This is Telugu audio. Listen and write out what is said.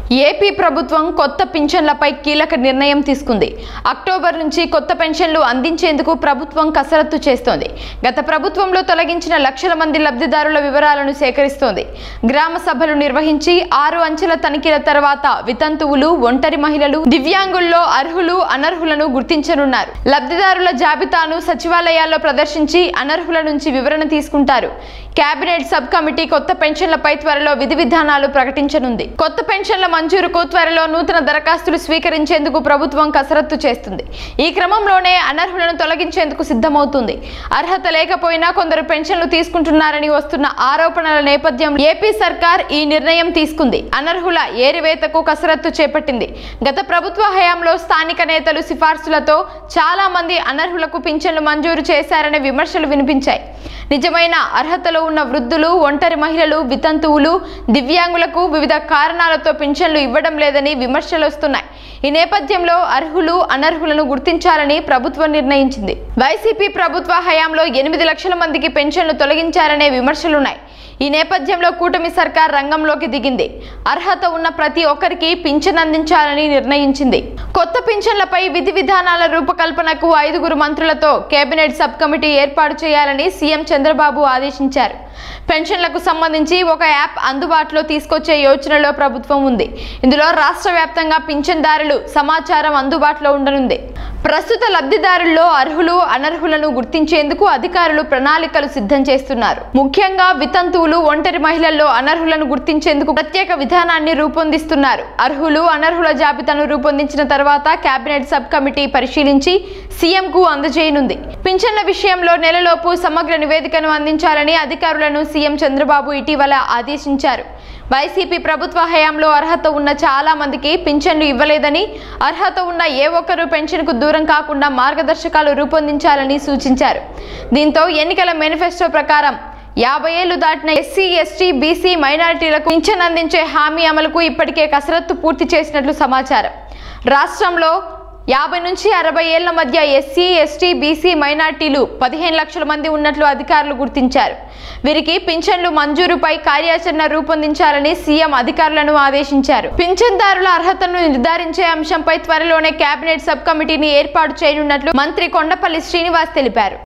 ఏపీ ప్రభుత్వం కొత్త పింఛన్లపై కీలక నిర్ణయం తీసుకుంది. అక్టోబర్ నుంచి కొత్త పెన్షన్లు అందించేందుకు ప్రభుత్వం కసరత్తు చేస్తోంది. గత ప్రభుత్వంలో తొలగించిన లక్షల మంది లబ్ధిదారుల వివరాలను సేకరిస్తోంది. గ్రామ సభలు నిర్వహించి 6 అంచెల తనిఖీల తర్వాత వితంతువులు, ఒంటరి మహిళలు, దివ్యాంగుల్లో అర్హులు, అనర్హులను గుర్తించనున్నారు. లబ్ధిదారుల జాబితాను సచివాలయాల్లో ప్రదర్శించి అనర్హుల నుంచి వివరణ తీసుకుంటారు. కేబినెట్ సబ్ కమిటీ కొత్త పెన్షన్లపై త్వరలో విధి విధానాలు ప్రకటించనుంది. కొత్త పెన్షన్ల మంజూరుకు త్వరలో నూతన దరఖాస్తులు స్వీకరించేందుకు ప్రభుత్వం కసరత్తు చేస్తుంది. ఈ క్రమంలోనే అనర్హులను తొలగించేందుకు సిద్ధమవుతుంది. అర్హత లేకపోయినా కొందరు పెన్షన్లు తీసుకుంటున్నారని వస్తున్న ఆరోపణల నేపథ్యంలో ఏపీ సర్కార్ ఈ నిర్ణయం తీసుకుంది. అనర్హుల ఏరివేతకు కసరత్తు చేపట్టింది. గత ప్రభుత్వ హయాంలో స్థానిక నేతలు సిఫార్సులతో చాలా మంది అనర్హులకు పింఛన్లు మంజూరు చేశారనే విమర్శలు వినిపించాయి. నిజమైన అర్హతలో ఉన్న వృద్ధులు, ఒంటరి మహిళలు, వితంతువులు, దివ్యాంగులకు వివిధ కారణాలతో పింఛన్లు ఇవ్వడం లేదని విమర్శలు వస్తున్నాయి. ఈ నేపథ్యంలో అర్హులు, అనర్హులను గుర్తించాలని ప్రభుత్వం నిర్ణయించింది. వైసీపీ ప్రభుత్వ హయాంలో 8 లక్షల మందికి పెన్షన్లు తొలగించారనే విమర్శలున్నాయి. ఈ నేపథ్యంలో కూటమి సర్కార్ రంగంలోకి దిగింది. అర్హత ఉన్న ప్రతి ఒక్కరికి పింఛన్ అందించాలని నిర్ణయించింది. కొత్త పింఛన్లపై విధి విధానాల రూపకల్పనకు 5 మంత్రులతో కేబినెట్ సబ్ కమిటీ ఏర్పాటు చేయాలని సీఎం చంద్రబాబు ఆదేశించారు. పెన్షన్లకు సంబంధించి ఒక యాప్ అందుబాటులో తీసుకొచ్చే యోచనలో ప్రభుత్వం ఉంది. ఇందులో రాష్ట్ర వ్యాప్తంగా పింఛన్దారులు సమాచారం అందుబాటులో ఉండనుంది. ప్రస్తుత లబ్ధిదారుల్లో అర్హులు, అనర్హులను గుర్తించేందుకు అధికారులు ప్రణాళికలు సిద్ధం చేస్తున్నారు. ముఖ్యంగా వితంతువులు, ఒంటరి మహిళల్లో అనర్హులను గుర్తించేందుకు ప్రత్యేక విధానాన్ని రూపొందిస్తున్నారు. అర్హులు, అనర్హుల జాబితాను రూపొందించిన తర్వాత కేబినెట్ సబ్ కమిటీ పరిశీలించి సీఎంకు అందజేయనుంది. పింఛన్ల విషయంలో నెలలోపు సమగ్ర నివేదికను అందించాలని అధికారులను సీఎం చంద్రబాబు ఇటీవల ఆదేశించారు. వైసీపీ ప్రభుత్వ హయాంలో అర్హత ఉన్న చాలా మందికి పింఛన్లు ఇవ్వలేదని, అర్హత ఉన్న ఏ ఒక్కరూ పెన్షన్కు దూరం కాకుండా మార్గదర్శకాలు రూపొందించాలని సూచించారు. దీంతో ఎన్నికల మేనిఫెస్టో ప్రకారం 50 ఏళ్లు దాటిన ఎస్సీ, ఎస్టీ, బీసీ, మైనారిటీలకు పింఛన్ అందించే హామీ అమలుకు ఇప్పటికే కసరత్తు పూర్తి చేసినట్లు సమాచారం. రాష్ట్రంలో 50 నుంచి 60 ఏళ్ల మధ్య ఎస్సీ, ఎస్టీ, బీసీ, మైనారిటీలు 15 లక్షల మంది ఉన్నట్లు అధికారులు గుర్తించారు. వీరికి పింఛన్లు మంజూరుపై కార్యాచరణ రూపొందించాలని సీఎం అధికారులను ఆదేశించారు. పింఛన్దారుల అర్హతను నిర్ధారించే అంశంపై త్వరలోనే కేబినెట్ సబ్ కమిటీని ఏర్పాటు చేయనున్నట్లు మంత్రి కొండపల్లి శ్రీనివాస్ తెలిపారు.